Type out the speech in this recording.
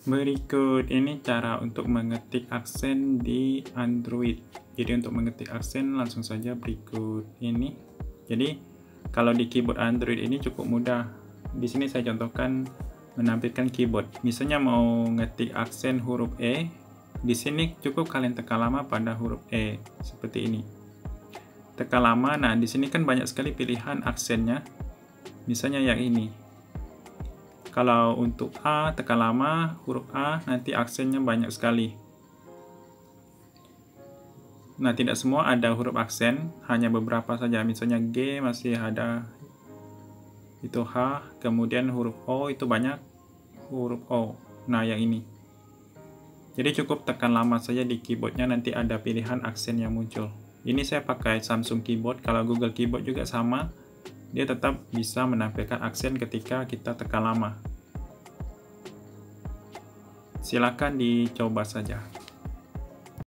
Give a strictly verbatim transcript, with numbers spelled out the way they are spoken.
Berikut ini cara untuk mengetik aksen di Android. Jadi untuk mengetik aksen langsung saja berikut ini. Jadi kalau di keyboard Android ini cukup mudah. Di sini saya contohkan menampilkan keyboard. Misalnya mau ngetik aksen huruf E, di sini cukup kalian tekan lama pada huruf E seperti ini. Tekan lama. Nah, di sini kan banyak sekali pilihan aksennya. Misalnya yang ini. Kalau untuk A, tekan lama, huruf A, nanti aksennya banyak sekali. Nah, tidak semua ada huruf aksen, hanya beberapa saja. Misalnya G masih ada, itu H, kemudian huruf O itu banyak, huruf O. Nah, yang ini. Jadi cukup tekan lama saja di keyboardnya, nanti ada pilihan aksen yang muncul. Ini saya pakai Samsung Keyboard, kalau Google Keyboard juga sama. Dia tetap bisa menampilkan aksen ketika kita tekan lama. Silakan dicoba saja.